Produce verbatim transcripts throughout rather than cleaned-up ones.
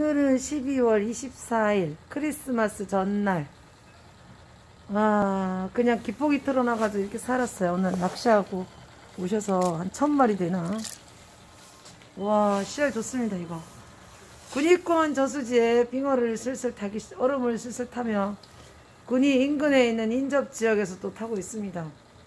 오늘은 십이월 이십사일 크리스마스 전날. 와, 그냥 기폭이 틀어나가지고 이렇게 살았어요. 오늘 낚시하고 오셔서 한 천 마리 되나? 와, 씨알 좋습니다, 이거. 군위권 저수지에 빙어를 슬슬 타기, 얼음을 슬슬 타며 군위 인근에 있는 인접 지역에서 또 타고 있습니다.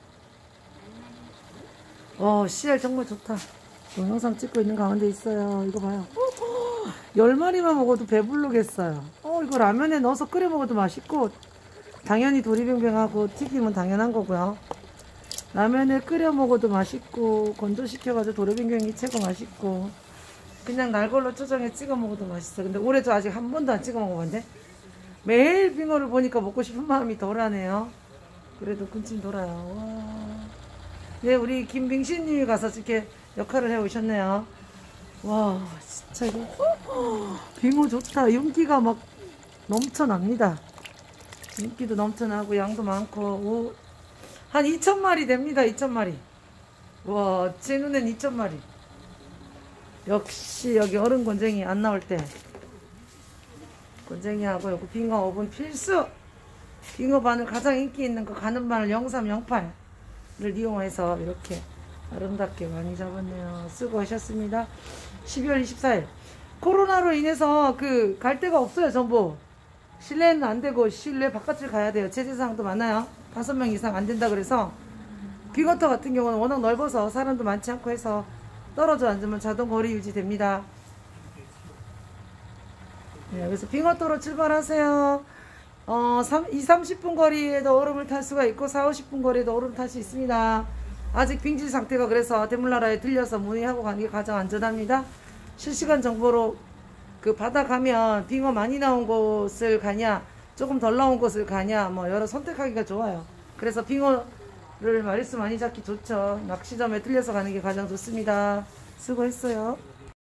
어, 씨알 정말 좋다. 동영상 찍고 있는 가운데 있어요. 이거 봐요. 열 마리만 먹어도 배부르겠어요. 어, 이거 라면에 넣어서 끓여 먹어도 맛있고, 당연히 도리뱅뱅하고 튀김은 당연한 거고요. 라면에 끓여 먹어도 맛있고, 건조시켜가지고 도리뱅뱅이 최고 맛있고, 그냥 날걸로 초장에 찍어 먹어도 맛있어요. 근데 올해도 아직 한 번도 안 찍어 먹어봤는데 매일 빙어를 보니까 먹고 싶은 마음이 덜하네요. 그래도 군침 돌아요. 와. 네, 우리 김빙신님이 가서 이렇게 역할을 해 오셨네요. 와, 진짜 이거 빙어 좋다. 윤기가 막 넘쳐납니다. 윤기도 넘쳐나고 양도 많고. 오, 한 이천 마리 됩니다. 이천 마리. 와, 제 눈엔 이천 마리. 역시 여기 어른 곤쟁이 안 나올 때 곤쟁이하고 여기 빙어 오븐 필수. 빙어 바늘 가장 인기 있는 거 가는 바늘 영삼 영팔을 이용해서 이렇게 아름답게 많이 잡았네요. 수고하셨습니다. 십이월 이십사일 코로나로 인해서 그 갈 데가 없어요. 전부 실내는 안 되고 실내 바깥을 가야 돼요. 제재사항도 많아요. 다섯 명 이상 안 된다 그래서 빙어터 같은 경우는 워낙 넓어서 사람도 많지 않고 해서 떨어져 앉으면 자동 거리 유지됩니다. 네, 그래서 빙어터로 출발하세요. 어, 이십, 삼십 분 거리에도 얼음을 탈 수가 있고 사, 오십 분 거리에도 얼음 탈 수 있습니다. 아직 빙질 상태가 그래서 대물나라에 들려서 문의하고 가는 게 가장 안전합니다. 실시간 정보로 그 바다 가면 빙어 많이 나온 곳을 가냐 조금 덜 나온 곳을 가냐 뭐 여러 선택하기가 좋아요. 그래서 빙어를 마리수 많이 잡기 좋죠. 낚시점에 들려서 가는 게 가장 좋습니다. 수고했어요.